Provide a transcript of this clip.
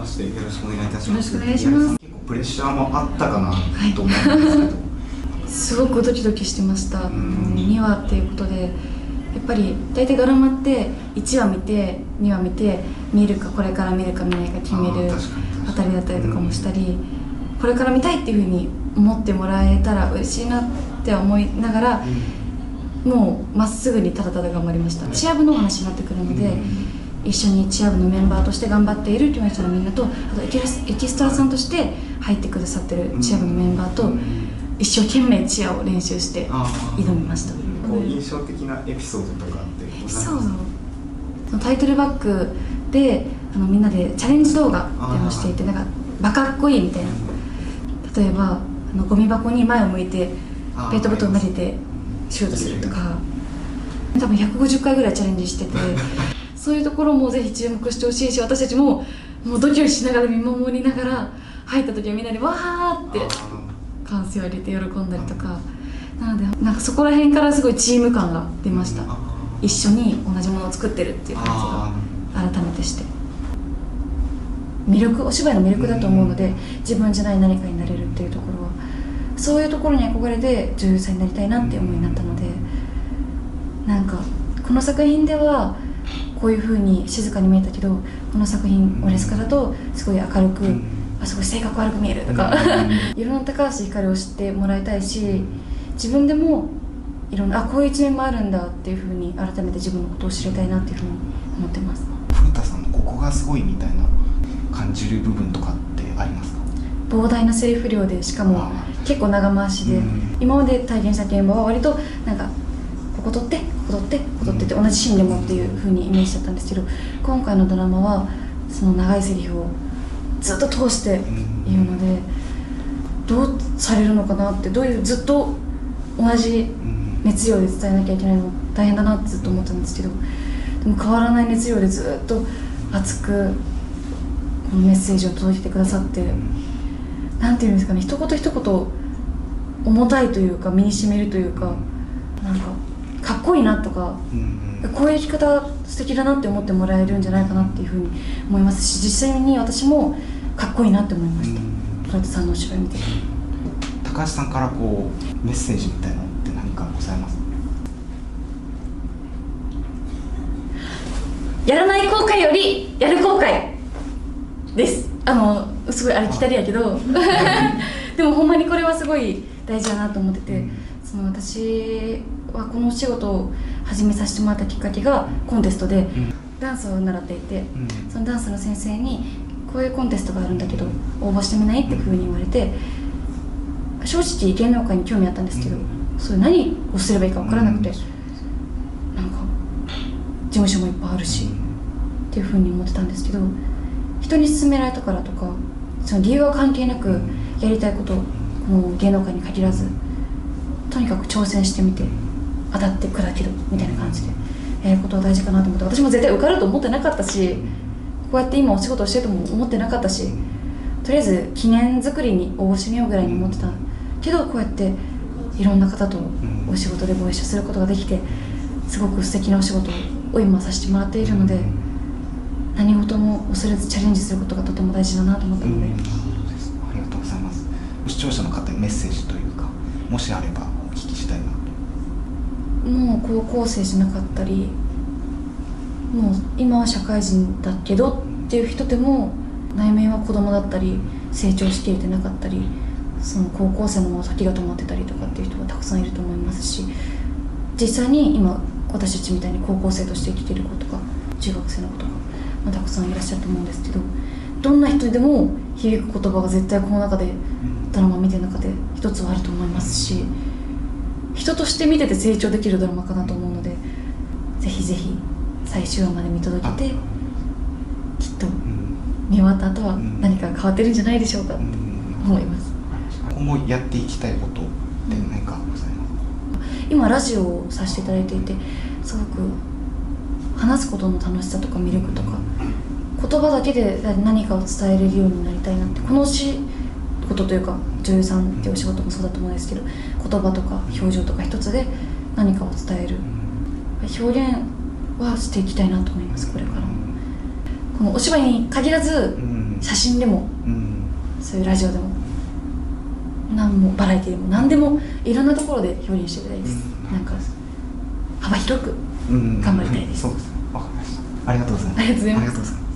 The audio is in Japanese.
ましてよろしくお願いいたします。 よろしくお願いします。 結構プレッシャーもあったかなと思うんですけど、 すごくドキドキしてました。2話っていうことで、やっぱり大体ドラマって1話見て2話見て見るかこれから見るか見ないか決めるあたりだったりとかもしたり、これから見たいっていうふうに思ってもらえたら嬉しいなって思いながら、もうまっすぐにただただ頑張りました。チア部のお話になってくるので、一緒にチア部のメンバーとして頑張っているという人のみんなと、あとエキストラさんとして入ってくださってるチア部のメンバーと一生懸命チアを練習して挑みました。 印象的なエピソードとかってエピソード、タイトルバックでみんなでチャレンジ動画っていうのをしていて、なんかバカっこいいみたいな、例えばゴミ箱に前を向いてペットボトルを投げてシュートするとか、多分150回ぐらいチャレンジしててそういうところもぜひ注目してほしいし、私たちもうドキドキしながら見守りながら入った時はみんなでわーって歓声を入れて喜んだりとか、なのでなんかそこら辺からすごいチーム感が出ました。一緒に同じものを作ってるっていう感じが改めてして、お芝居の魅力だと思うので、自分じゃない何かになれるっていうところは、そういうところに憧れて女優さんになりたいなって思いになったので、なんかこの作品ではこういう風に静かに見えたけど、この作品オレスカだとすごい明るく、すごい性格悪く見えるとかいろんな高橋ひかるを知ってもらいたいし、自分でもいろんなこういう一面もあるんだっていう風に改めて自分のことを知りたいなっていう風に思ってます。 古田さんのここがすごいみたいな感じる部分とかってありますか？ 膨大なセリフ量で、しかも結構長回しで、今まで体現した現場は割となんかここ撮ってここ撮ってここ撮ってって同じシーンでもっていう風にイメージだったんですけど、今回のドラマはその長いセリフをずっと通して言うので、どうされるのかなって、どういうずっと同じ熱量で伝えなきゃいけないの大変だなってずっと思ったんですけど、でも変わらない熱量でずっと熱くこのメッセージを届けてくださって、なんていうんですかね、一言一言重たいというか身にしみるというか、なんかかっこいいなとか、こういう生き方素敵だなって思ってもらえるんじゃないかなっていうふうに思いますし、実際に私もかっこいいなって思いました。古田さんのお芝居見て高橋さんからこうメッセージみたいなのって何かございますか？ やらない後悔よりやる後悔です。すごいありきたりやけどでもほんまにこれはすごい大事だなと思ってて、私はこのお仕事を始めさせてもらったきっかけがコンテストで、ダンスを習っていて、そのダンスの先生にこういうコンテストがあるんだけど応募してみないっていうふうに言われて、正直芸能界に興味あったんですけど、それ何をすればいいか分からなくて、なんか事務所もいっぱいあるしっていうふうに思ってたんですけど、人に勧められたからとかその理由は関係なくやりたいことをこの芸能界に限らず、とにかく挑戦してみて当たって砕けるみたいな感じでやることは大事かなと思って、私も絶対受かると思ってなかったし、こうやって今お仕事をしてるとも思ってなかったし、とりあえず記念作りに応募してみようぐらいに思ってたけど、こうやっていろんな方とお仕事でご一緒することができて、すごく素敵なお仕事を今させてもらっているので、何事も恐れずチャレンジすることがとても大事だなと思ったので、 ありがとうございます。視聴者の方にメッセージというか、もしあればお聞きしたいなと。 もう高校生じゃなかったり、もう今は社会人だけどっていう人でも、内面は子供だったり成長しきれてなかったり、その高校生のまま先が止まってたりとかっていう人がたくさんいると思いますし、実際に今私たちみたいに高校生として生きている子とか中学生の子とか、たくさんいらっしゃると思うんですけど、どんな人でも響く言葉が絶対この中でドラマ見てる中で一つはあると思いますし、人として見てて成長できるドラマかなと思うので、ぜひぜひ最終話まで見届けて、きっと見終わった後は何か変わってるんじゃないでしょうかって思います。 今後やっていきたいことって何かございますか？ 今ラジオをさせていただいていて、すごく話すことの楽しさとか魅力とか、言葉だけで何かを伝えれるようになりたいなって、このお仕事というか女優さんっていうお仕事もそうだと思うんですけど、言葉とか表情とか一つで何かを伝える表現はしていきたいなと思います。これからもこのお芝居に限らず、 写真でもうんそういうラジオでもなんもバラエティでも何でもいろんなところで表現していきたいです、なんか幅広く頑張りたいです、 そうですね、わかりました。ありがとうございます。 ありがとうございます。 ありがとうございます。